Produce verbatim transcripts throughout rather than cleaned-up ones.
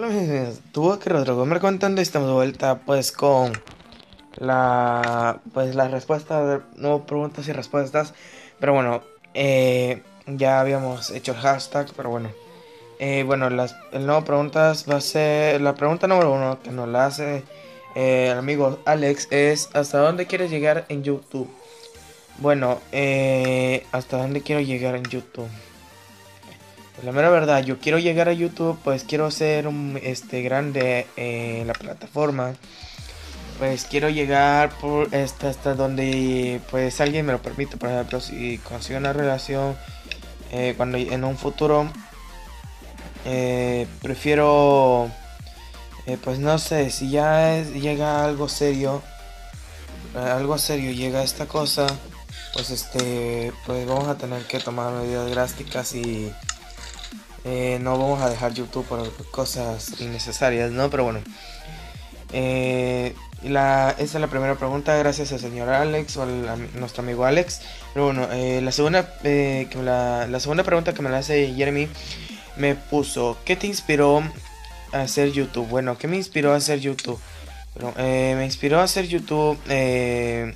Hola, mis amigos, tuvo que Rodrigo me contando y estamos de vuelta pues con la pues la respuesta de no preguntas y respuestas. Pero bueno, eh, ya habíamos hecho el hashtag, pero bueno. Eh, bueno, las el nuevo preguntas va a ser la pregunta número uno que nos la hace eh, el amigo Alex es ¿hasta dónde quieres llegar en YouTube? Bueno, eh, ¿hasta dónde quiero llegar en YouTube? Pues la mera verdad, yo quiero llegar a YouTube, pues quiero ser un este grande en la plataforma. Pues quiero llegar por este, hasta donde pues alguien me lo permite. Por ejemplo, si consigo una relación eh, cuando en un futuro eh, prefiero eh, pues no sé, si ya es- llega algo serio, eh, algo serio llega esta cosa, pues este pues vamos a tener que tomar medidas drásticas y eh, no vamos a dejar YouTube por cosas innecesarias, ¿no? Pero bueno, eh, la, esa es la primera pregunta, gracias al señor Alex o al, a nuestro amigo Alex. Pero bueno, eh, la, segunda, eh, que me la, la segunda pregunta que me la hace Jeremy me puso, ¿qué te inspiró a hacer YouTube? Bueno, ¿qué me inspiró a hacer YouTube? Pero, eh, me inspiró a hacer YouTube, eh,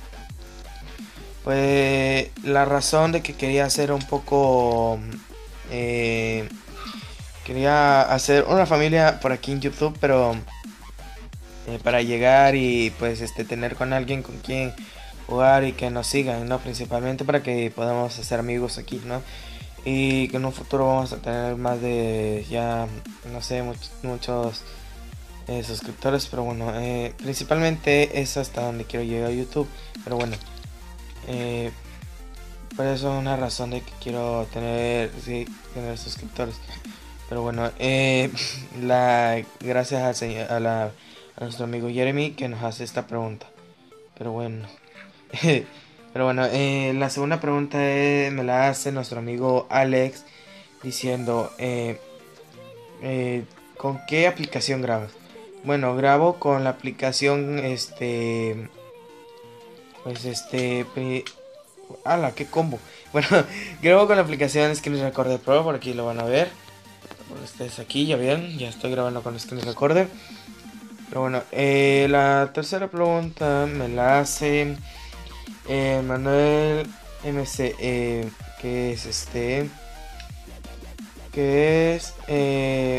pues la razón de que quería hacer un poco... Eh, Quería hacer una familia por aquí en YouTube, pero eh, para llegar y pues este tener con alguien con quien jugar y que nos sigan, ¿no? Principalmente para que podamos hacer amigos aquí, ¿no? Y que en un futuro vamos a tener más de ya, no sé, much- muchos eh, suscriptores, pero bueno, eh, principalmente es hasta donde quiero llegar a YouTube, pero bueno, eh, por eso es una razón de que quiero tener, sí, tener suscriptores. Pero bueno, eh, la, gracias al señor, a, la, a nuestro amigo Jeremy que nos hace esta pregunta. Pero bueno, pero bueno, eh, la segunda pregunta eh, me la hace nuestro amigo Alex diciendo, eh, eh, ¿con qué aplicación grabas? Bueno, grabo con la aplicación, este, pues este, pri- ¡Hala, qué combo! Bueno, grabo con la aplicación Screen Recorder Pro, por aquí lo van a ver. Ustedes aquí, ya bien, ya estoy grabando con Screen Recorder. Pero bueno, eh, la tercera pregunta me la hace eh, Manuel M C, eh, que es este, que es, eh,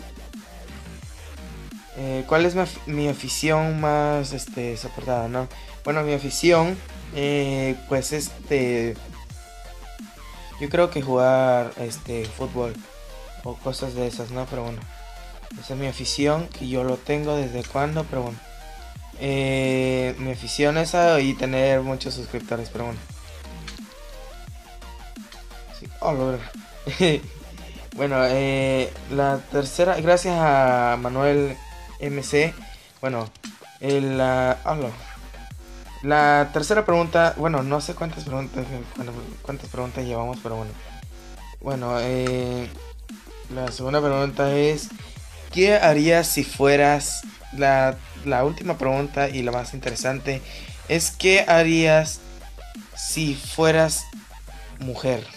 eh, ¿cuál es mi, af- mi afición más, este, soportada, no? Bueno, mi afición, eh, pues este, yo creo que jugar, este, fútbol o cosas de esas, ¿no? Pero bueno, esa es mi afición, que yo lo tengo desde cuando, pero bueno. Eh, mi afición es a y tener muchos suscriptores, pero bueno. Sí. Oh, lo verga. Bueno, eh, la tercera, gracias a Manuel M C. Bueno, eh, la, oh, lo- la tercera pregunta, bueno, no sé cuántas preguntas, bueno, cuántas preguntas llevamos, pero bueno. Bueno, eh, la segunda pregunta es, ¿qué harías si fueras la, la última pregunta y la más interesante es qué harías si fueras mujer?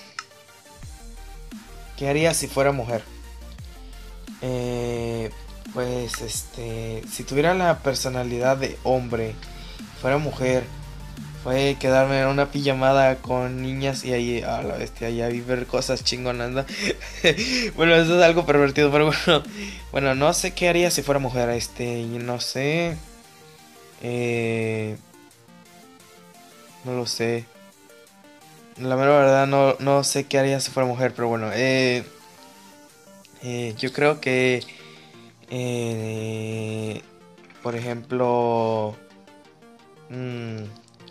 ¿Qué harías si fuera mujer? Eh, pues este, si tuviera la personalidad de hombre, fuera mujer, fue quedarme en una pijamada con niñas y ahí, a la bestia, ya vi ver cosas chingonas, ¿no? Bueno, eso es algo pervertido, pero bueno, bueno, no sé qué haría si fuera mujer, este, no sé, eh, no lo sé. La mera verdad no, no sé qué haría si fuera mujer, pero bueno, eh, eh, yo creo que, eh, por ejemplo, mmm,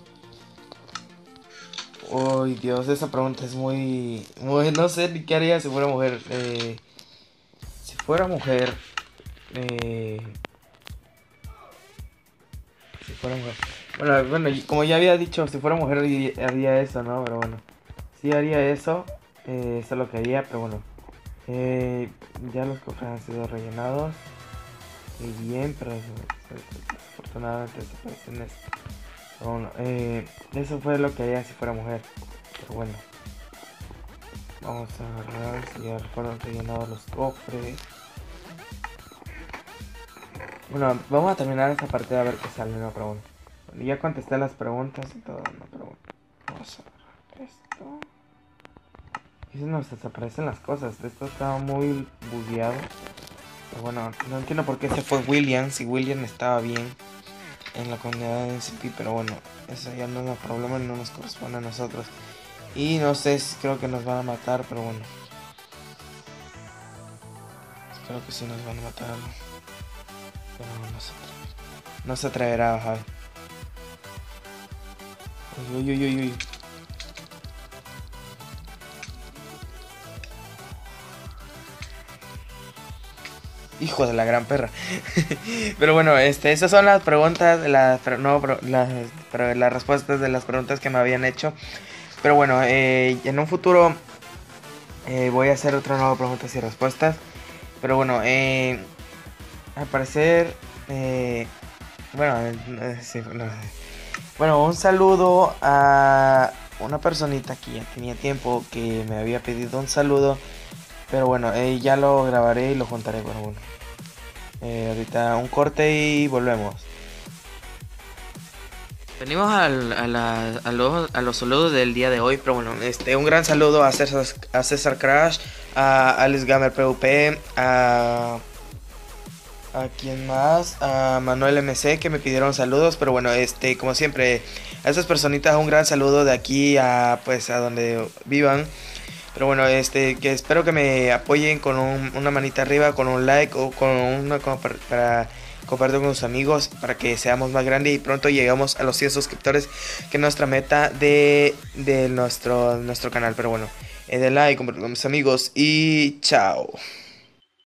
uy, Dios, esa pregunta es muy, muy, no sé ni qué haría si fuera mujer. Eh, si fuera mujer, eh, si fuera mujer. Bueno, bueno, y como ya había dicho, si fuera mujer haría eso, ¿no? Pero bueno, sí haría eso, eh, eso es lo que haría, pero bueno. Eh, ya los cofres han sido rellenados. Muy bien, pero desafortunadamente desaparecen esto. Pero bueno, eh, eso fue lo que haría si fuera mujer. Pero bueno, vamos a agarrar si ya fueron rellenados los cofres. Bueno, vamos a terminar esta partida a ver qué sale, no pregunta. Bueno, ya contesté las preguntas y todo, no pregunta. Vamos a ver esto. Y se nos desaparecen las cosas. Esto está muy bugueado. Pero bueno, no entiendo por qué se fue William. Si William estaba bien en la comunidad de M C P. Pero bueno, eso ya no es un problema, no nos corresponde a nosotros. Y no sé, si creo que nos van a matar, pero bueno. Creo que sí nos van a matar. Pero no se atreve. No se atreverá, Javi. Uy, uy, uy, uy, uy. Hijo de la gran perra. Pero bueno, este, esas son las preguntas, las, no, las, las respuestas de las preguntas que me habían hecho. Pero bueno, eh, en un futuro eh, voy a hacer otra nueva preguntas y respuestas. Pero bueno, eh, al parecer, eh, bueno, eh, sí, no, bueno, un saludo a una personita que ya tenía tiempo que me había pedido un saludo. Pero bueno, eh, ya lo grabaré y lo juntaré. Bueno, bueno. Eh, ahorita un corte y volvemos. Venimos al, a, la, a, los, a los saludos del día de hoy. Pero bueno, este, un gran saludo a César, a César Crash, a Alex Gamer P V P, a... ¿A quién más? A Manuel M C que me pidieron saludos. Pero bueno, este, como siempre, a esas personitas un gran saludo de aquí a pues a donde vivan. Pero bueno, este, que espero que me apoyen con un, una manita arriba, con un like o con una como para, para compartir con sus amigos para que seamos más grandes y pronto llegamos a los cien suscriptores, que es nuestra meta de, de nuestro, nuestro canal. Pero bueno, eh, de like, compartir con mis amigos y chao.